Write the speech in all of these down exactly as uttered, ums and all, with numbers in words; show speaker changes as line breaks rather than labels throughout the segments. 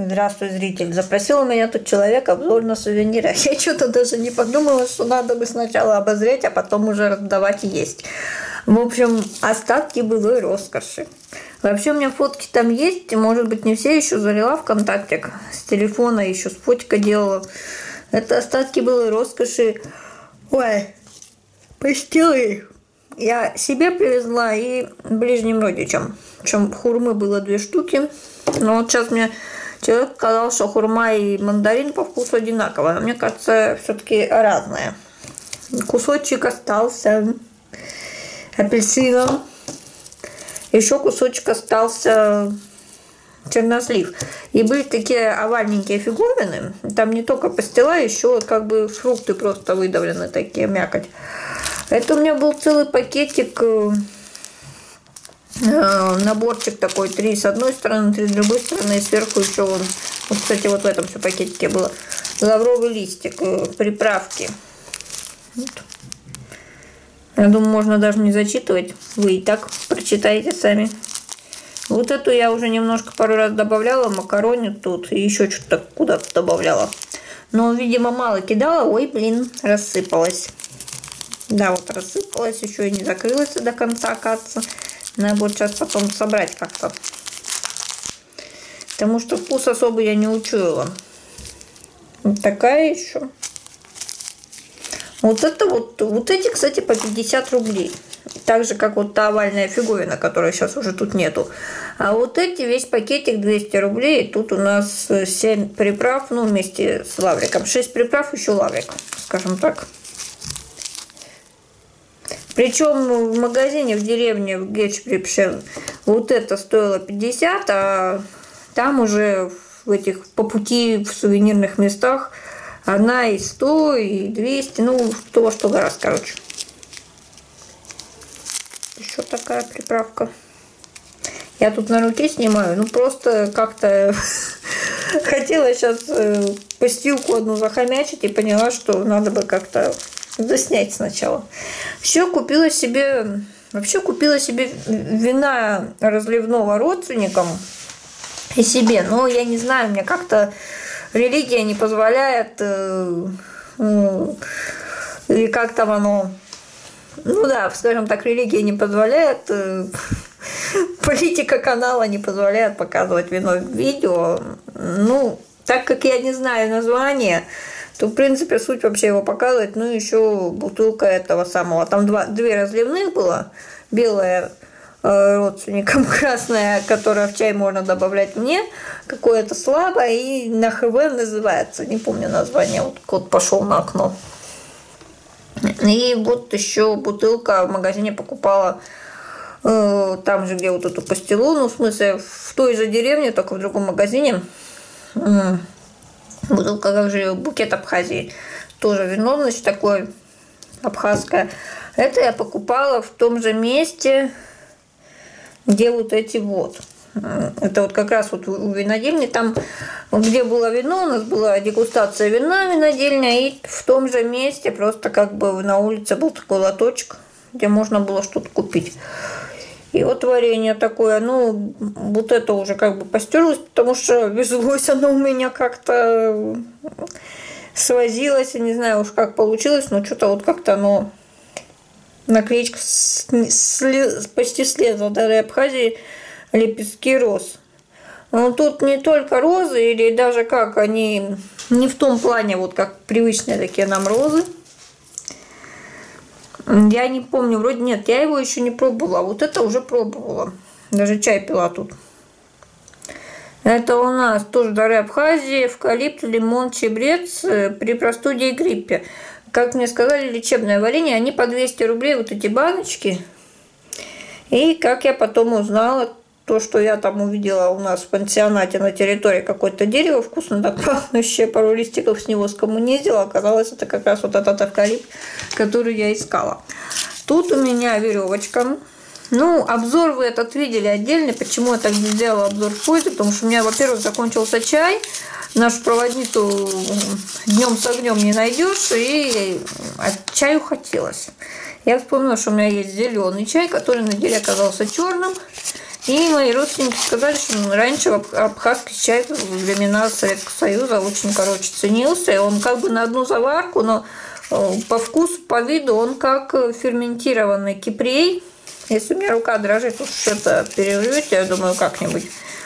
Здравствуй, зритель. Запросил у меня тут человек обзор на сувениры. Я что-то даже не подумала, что надо бы сначала обозреть, а потом уже раздавать и есть. В общем, остатки былой роскоши. Вообще у меня фотки там есть, может быть, не все еще залила ВКонтакте, с телефона еще, с фотика делала. Это остатки былой роскоши. Ой, пастилы. Я себе привезла и ближним родичам. Причем хурмы было две штуки. Но вот сейчас мне человек сказал, что хурма и мандарин по вкусу одинаковые. Но мне кажется, все-таки разные. Кусочек остался апельсином. Еще кусочек остался чернослив. И были такие овальненькие фиговины. Там не только пастила, еще как бы фрукты просто выдавлены, такие мякоть. Это у меня был целый пакетик, наборчик такой, три с одной стороны, три с другой стороны, и сверху еще вон, вот, кстати, вот в этом все пакетике было лавровый листик, приправки. Вот. Я думаю, можно даже не зачитывать, вы и так прочитаете сами. Вот эту я уже немножко пару раз добавляла, макарони тут, и еще что-то куда-то добавляла. Но, видимо, мало кидала, ой, блин, рассыпалась. Да, вот рассыпалась, еще и не закрылась до конца, оказывается. Надо будет сейчас потом собрать как-то. Потому что вкус особо я не учуяла. Вот такая еще. Вот это вот, вот эти, кстати, по пятьдесят рублей. Так же, как вот та овальная фиговина, которой сейчас уже тут нету. А вот эти, весь пакетик двести рублей. И тут у нас семь приправ, ну, вместе с лавриком. шесть приправ, еще лаврик, скажем так. Причем в магазине в деревне, в Гетчприпшен, вот это стоило пятьдесят, а там уже в этих по пути в сувенирных местах одна и сто, и двести, ну, кто во что гораздо, короче. Еще такая приправка. Я тут на руке снимаю, ну, просто как-то хотела сейчас постилку одну захомячить и поняла, что надо бы как-то заснять сначала. Все, купила себе, вообще купила себе вина разливного родственникам и себе. Но я не знаю, мне как-то религия не позволяет, э, э, или как там оно, ну да, скажем так, религия не позволяет, э, политика канала не позволяет показывать вино в видео. Ну, так как я не знаю название, то, в принципе, суть вообще его показывать. Ну, еще бутылка этого самого. Там два, две разливных было. Белая э, родственникам, красная, которая в чай можно добавлять мне. Какое-то слабое. И на ХВ называется. Не помню название. Вот кот пошел на окно. И вот еще бутылка в магазине покупала. Э, там же, где вот эту пастилу. Ну, в смысле, в той же деревне, только в другом магазине. Бутылка, как же, букет Абхазии. Тоже вино, значит, такое абхазское. Это я покупала в том же месте, где вот эти вот. Это вот как раз вот у винодельни. Там, где было вино, у нас была дегустация вина винодельня. И в том же месте просто как бы на улице был такой лоточек, где можно было что-то купить. И вот варенье такое, ну, вот это уже как бы постерлось, потому что везлось оно у меня как-то свозилось, я не знаю уж как получилось, но что-то вот как-то оно, наклеечка слез, почти слезла, даже Абхазии лепестки роз. Но тут не только розы, или даже как они, не в том плане, вот как привычные такие нам розы. Я не помню, вроде нет, я его еще не пробовала, вот это уже пробовала. Даже чай пила тут. Это у нас тоже дары Абхазии, эвкалипт, лимон, чебрец при простуде и гриппе. Как мне сказали, лечебное варенье, они по двести рублей, вот эти баночки. И как я потом узнала, то, что я там увидела у нас в пансионате на территории какое-то дерево, вкусно так пахнущее, пару листиков с него скоммунизила, оказалось, это как раз вот этот эвкалипт, который я искала. Тут у меня веревочка. Ну, обзор вы этот видели отдельно. Почему я так сделала обзор в поезде? Потому что у меня, во-первых, закончился чай. Нашу проводницу днем с огнем не найдешь, и от чаю хотелось. Я вспомнила, что у меня есть зеленый чай, который на деле оказался черным. И мои родственники сказали, что раньше абхазский чай во времена Советского Союза очень, короче, ценился. И он как бы на одну заварку, но по вкусу, по виду он как ферментированный кипрей. Если у меня рука дрожит, уж это переживете, я думаю, как-нибудь.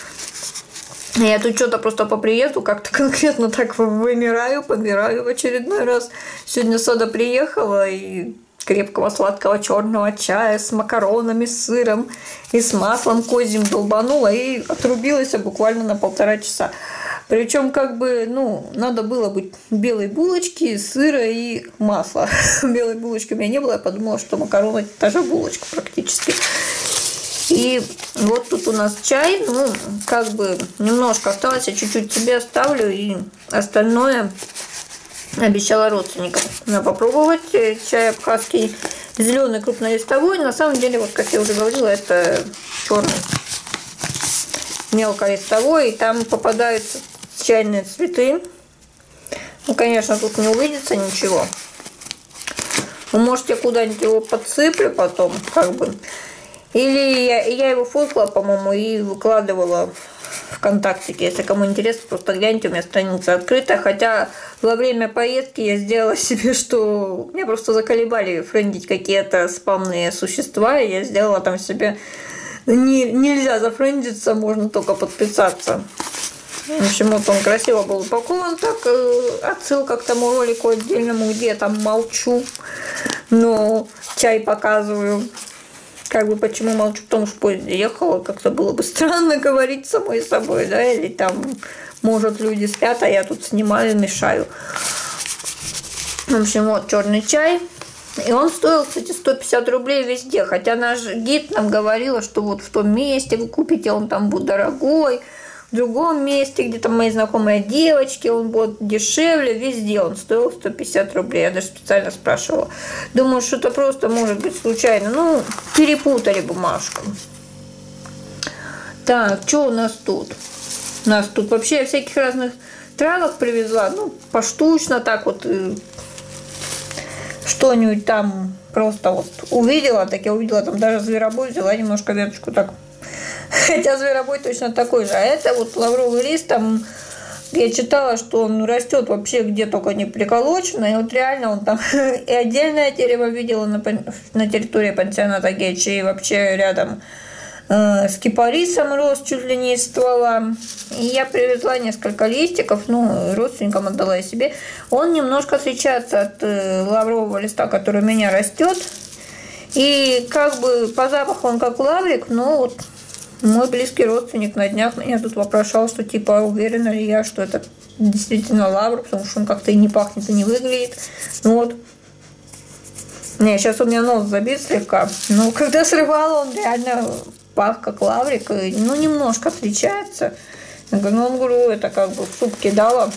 Я тут что-то просто по приезду как-то конкретно так вымираю, помираю в очередной раз. Сегодня Сода приехала и крепкого сладкого черного чая с макаронами, с сыром и с маслом козьим долбанула и отрубилась буквально на полтора часа. Причем, как бы, ну, надо было быть белой булочки, сыра и масла. Белой булочки у меня не было, я подумала, что макароны – та же булочка практически. И вот тут у нас чай, ну, как бы немножко осталось, я чуть-чуть себе оставлю, и остальное обещала родственникам попробовать. Чай абхазский зеленый крупнолистовой, на самом деле, вот как я уже говорила, это черный мелколистовой, и там попадаются чайные цветы. Ну, конечно, тут не увидится ничего. Ну, может, я куда-нибудь его подсыплю потом, как бы. Или я, я его фоткала, по-моему, и выкладывала в ВКонтактике. Если кому интересно, просто гляньте, у меня страница открыта. Хотя во время поездки я сделала себе, что меня просто заколебали френдить какие-то спамные существа. И я сделала там себе... Не, нельзя зафрендиться, можно только подписаться. В общем, вот он красиво был упакован. Так, отсылка к тому ролику отдельному, где я там молчу, но чай показываю. Как бы почему молчу, потому что в поезде ехала, как-то было бы странно говорить самой собой, да, или там, может, люди спят, а я тут снимаю, мешаю. В общем, вот черный чай. И он стоил, кстати, сто пятьдесят рублей везде, хотя наш гид нам говорила, что вот в том месте вы купите, он там будет дорогой, в другом месте, где там мои знакомые девочки, он будет дешевле, везде он стоил сто пятьдесят рублей. Я даже специально спрашивала. Думаю, что это просто может быть случайно. Ну, перепутали бумажку. Так, что у нас тут? У нас тут вообще я всяких разных травок привезла. Ну, поштучно так вот. Что-нибудь там просто вот увидела. Так я увидела, там даже зверобой взяла немножко веточку так. Хотя зверобой точно такой же. А это вот лавровый лист, там я читала, что он растет вообще где только не приколочено. И вот реально он там и отдельное дерево видела на, на территории пансионата Гечи, и вообще рядом э, с кипарисом рос чуть ли не из ствола. И я привезла несколько листиков, ну, родственникам отдала и себе. Он немножко отличается от э, лаврового листа, который у меня растет. И как бы по запаху он как лаврик, но вот мой близкий родственник на днях меня тут вопрошал, что типа уверена ли я, что это действительно лавр, потому что он как-то и не пахнет, и не выглядит. Ну вот. Не, сейчас у меня нос забит слегка. Но когда срывала, он реально пах как лаврик. И, ну, немножко отличается. Я говорю, ну, он, говорю, это как бы в суп кидала.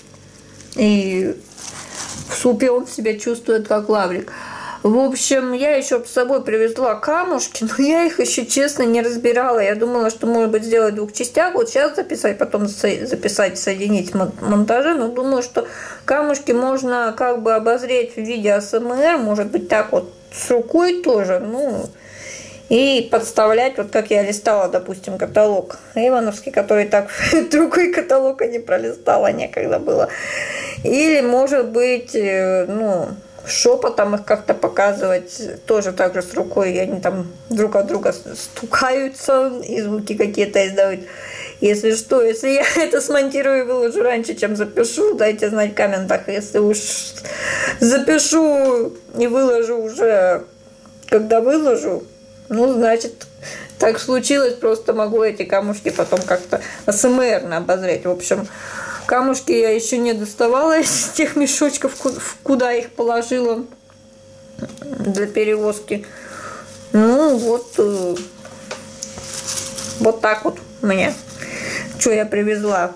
И в супе он себя чувствует как лаврик. В общем, я еще с собой привезла камушки, но я их еще, честно, не разбирала. Я думала, что, может быть, сделать в двух частях. Вот сейчас записать, потом записать, соединить в монтаже. Но думаю, что камушки можно как бы обозреть в виде эй эс эм эр. Может быть, так вот с рукой тоже. Ну, и подставлять, вот как я листала, допустим, каталог Ивановский, который так другой каталог и не пролистала, некогда было. Или, может быть, ну... шепотом их как-то показывать, тоже так же с рукой, и они там друг от друга стукаются, и звуки какие-то издают. Если что, если я это смонтирую и выложу раньше, чем запишу, дайте знать в комментах. Если уж запишу и выложу уже, когда выложу, ну, значит, так случилось, просто могу эти камушки потом как-то эй эс эм эр-но обозреть. В общем, камушки я еще не доставала из тех мешочков, куда их положила для перевозки. Ну, вот, вот так вот мне, что я привезла.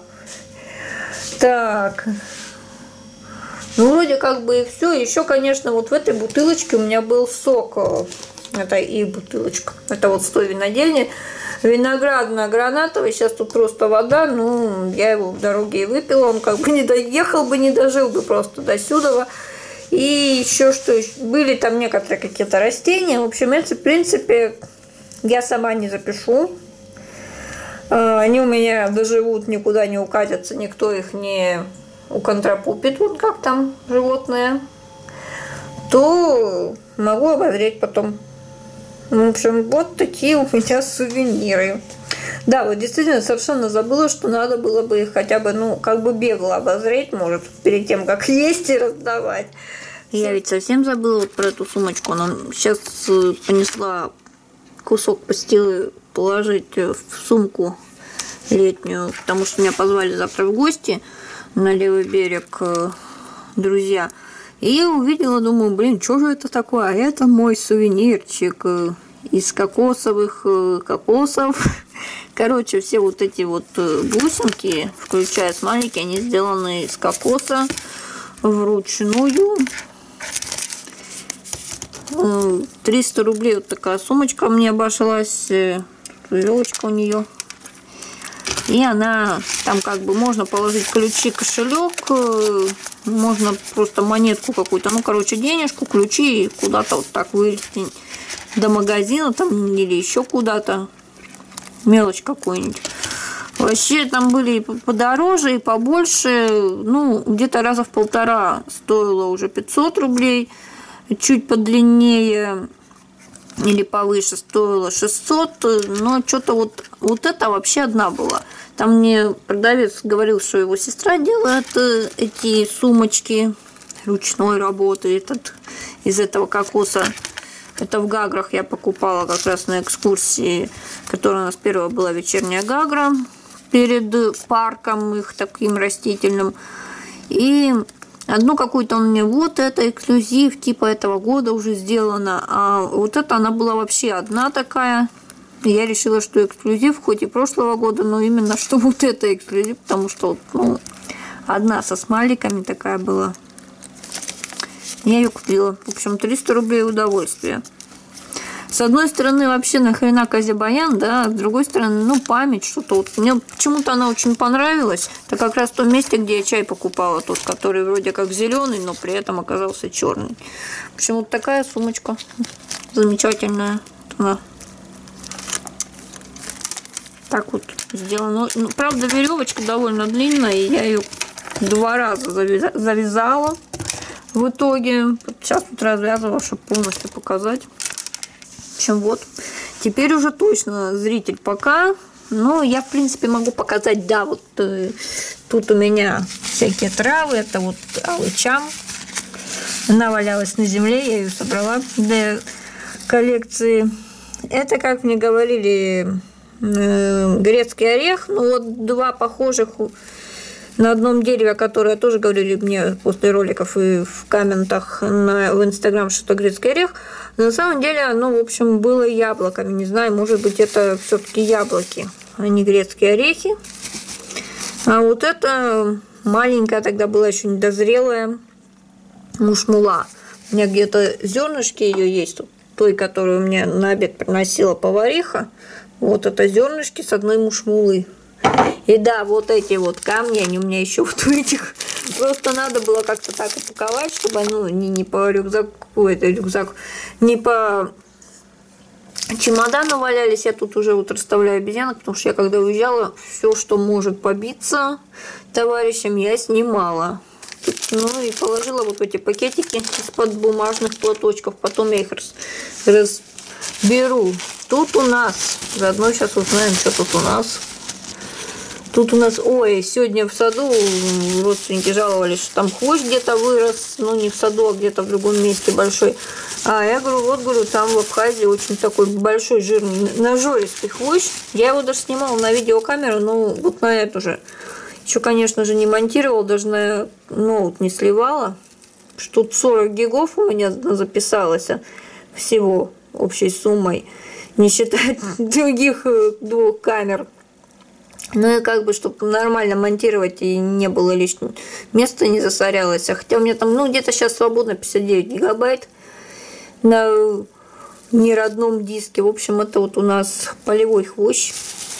Так, ну, вроде как бы и все. Еще, конечно, вот в этой бутылочке у меня был сок. Это и бутылочка. Это вот с той винодельни. Виноградно-гранатовый, сейчас тут просто вода, ну, я его в дороге и выпила, он как бы не доехал бы, не дожил бы просто до сюда. И еще что, были там некоторые какие-то растения, в общем, это, в принципе, я сама не запишу, Они у меня доживут, никуда не укатятся, никто их не уконтропупит, вот как там животные, то могу обозреть потом. В общем, вот такие у меня сувениры. Да, вот действительно совершенно забыла, что надо было бы их хотя бы, ну, как бы бегло обозреть, может, перед тем, как есть и раздавать. Я ведь совсем забыла вот про эту сумочку. Она сейчас понесла кусок пастилы положить в сумку летнюю, потому что меня позвали завтра в гости на левый берег друзья. И я увидела, думаю, блин, что же это такое? А это мой сувенирчик из кокосовых кокосов. Короче, все вот эти вот бусинки, включая смайлики, они сделаны из кокоса вручную. триста рублей вот такая сумочка мне обошлась. Веревочка у нее. И она, там как бы можно положить ключи, кошелек, можно просто монетку какую-то, ну, короче, денежку, ключи, куда-то вот так вывести до магазина там или еще куда-то, мелочь какую-нибудь. Вообще там были и подороже, и побольше, ну, где-то раза в полтора стоило уже пятьсот рублей, чуть подлиннее или повыше стоило шестьсот, но что-то вот, вот это вообще одна была. Там мне продавец говорил, что его сестра делает эти сумочки ручной работы, этот, из этого кокоса. Это в Гаграх я покупала как раз на экскурсии, которая у нас первая была вечерняя Гагра, перед парком их таким растительным. И одну какую-то он мне, вот это эксклюзив, типа этого года уже сделано. А вот это она была вообще одна такая. Я решила, что эксклюзив, хоть и прошлого года, но именно что вот это эксклюзив, потому что, ну, одна со смайликами такая была. Я ее купила. В общем, триста рублей удовольствия. С одной стороны, вообще нахрена Казибаян, да, с другой стороны, ну, память, что-то вот. Мне почему-то она очень понравилась. Это как раз в том месте, где я чай покупала, тот, который вроде как зеленый, но при этом оказался черный. В общем, вот такая сумочка замечательная. Она так вот сделано. Ну, правда, веревочка довольно длинная, и я ее два раза завязала в итоге. Сейчас вот развязывала, чтобы полностью показать. В общем, вот. Теперь уже точно зритель пока. Но я, в принципе, могу показать, да, вот э, тут у меня всякие травы. Это вот алычам. Она валялась на земле, я ее собрала для коллекции. Это, как мне говорили, грецкий орех, ну вот два похожих на одном дереве, которые тоже говорили мне после роликов и в комментах на, в Инстаграм, что это грецкий орех. Но на самом деле оно, в общем, было яблоками. Не знаю, может быть, это все-таки яблоки, а не грецкие орехи. А вот это маленькая, тогда была еще недозрелая мушмула. У меня где-то зернышки ее есть, той, которую мне на обед приносила повариха. Вот это зернышки с одной мушмулы. И да, вот эти вот камни, они у меня еще вот в этих. Просто надо было как-то так упаковать, чтобы они, ну, не, не по рюкзаку, это рюкзак, не по чемодану валялись. Я тут уже вот расставляю обезьянок, потому что я когда уезжала, все, что может побиться товарищам, я снимала. Тут, ну и положила вот эти пакетики из-под бумажных платочков. Потом я их раз, разберу. Тут у нас, заодно сейчас узнаем, что тут у нас. Тут у нас, ой, сегодня в саду родственники жаловались, что там хвощ где-то вырос, ну не в саду, а где-то в другом месте большой. А я говорю, вот, говорю, там в Абхазии очень такой большой, жирный, нажористый хвощ. Я его даже снимала на видеокамеру, но вот на эту же. Еще, конечно же, не монтировала, даже на ноут не сливала. Что тут сорок гигов у меня записалось всего общей суммой, не считая других двух камер. Ну и как бы, чтобы нормально монтировать и не было лишнего места, не засорялось. А хотя у меня там, ну, где-то сейчас свободно пятьдесят девять гигабайт на неродном диске. В общем, это вот у нас полевой хвощ.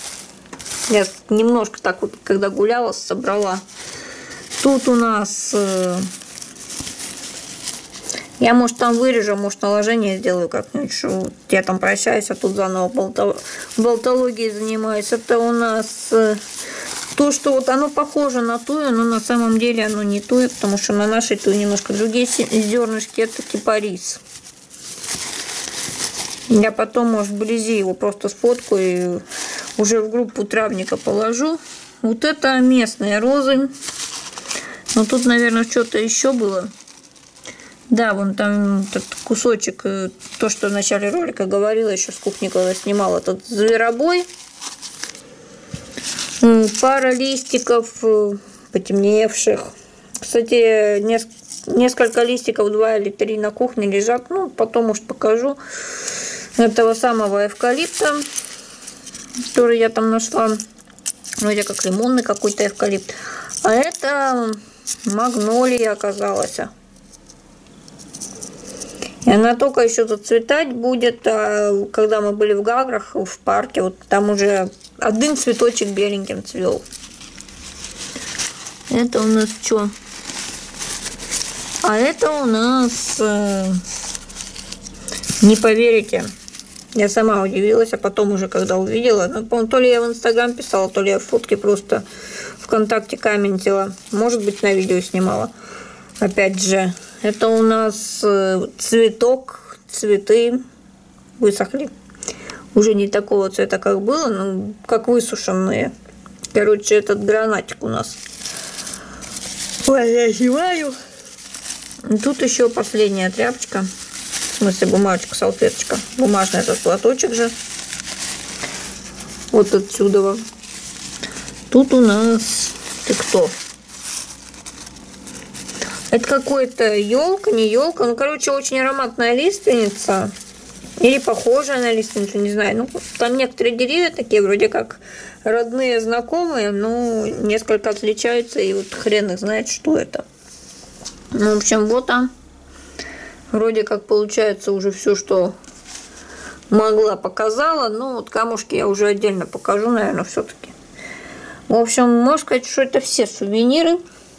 Я немножко так вот, когда гуляла, собрала. Тут у нас Я, может, там вырежу, может, наложение сделаю как-нибудь, что вот я там прощаюсь, а тут заново болтол... болтологией занимаюсь. Это у нас то, что вот оно похоже на тую, но на самом деле оно не туя, потому что на нашей туе немножко другие зернышки, это кипарис. Я потом, может, вблизи его просто сфоткаю и уже в группу травника положу. Вот это местные розы. Но тут, наверное, что-то еще было. Да, вон там этот кусочек, то, что в начале ролика говорила, еще с кухни, когда снимала, этот зверобой. Пара листиков потемневших. Кстати, несколько листиков, два или три на кухне лежат. Ну, потом, может, покажу. Этого самого эвкалипта, который я там нашла. Вроде как лимонный какой-то эвкалипт. А это магнолия оказалась. И она только еще зацветать будет, а когда мы были в Гаграх, в парке, вот там уже один цветочек беленьким цвел. Это у нас что? А это у нас, э, не поверите, я сама удивилась, а потом уже когда увидела, ну, по-моему, то ли я в Инстаграм писала, то ли я в фотке просто ВКонтакте комментила, может быть, на видео снимала. Опять же, это у нас цветок, цветы высохли. Уже не такого цвета, как было, но как высушенные. Короче, этот гранатик у нас. Ой, я зеваю. Тут еще последняя тряпочка. В смысле, бумажечка, салфеточка. Бумажный этот платочек же. Вот отсюда. Тут у нас... Ты кто? Это какой-то елка, не елка. Ну, короче, очень ароматная лиственница. Или похожая на лиственницу, не знаю. Ну, там некоторые деревья такие, вроде как родные, знакомые, но несколько отличаются. И вот хрен их знает, что это. Ну, в общем, вот там. Вроде как получается уже все, что могла, показала. Ну, вот камушки я уже отдельно покажу, наверное, все-таки. В общем, можно сказать, что это все сувениры.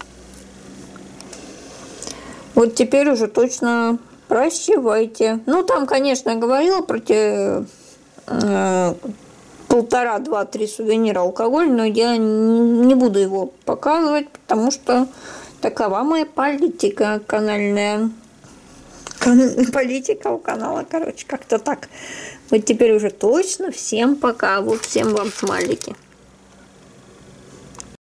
Вот теперь уже точно прощевайте. Ну, там, конечно, я говорила про те э, полтора, два, три сувенира алкоголь, но я не буду его показывать, потому что такова моя политика канальная. Кан- политика у канала, короче, как-то так. Вот теперь уже точно. Всем пока. Вот всем вам смайлики.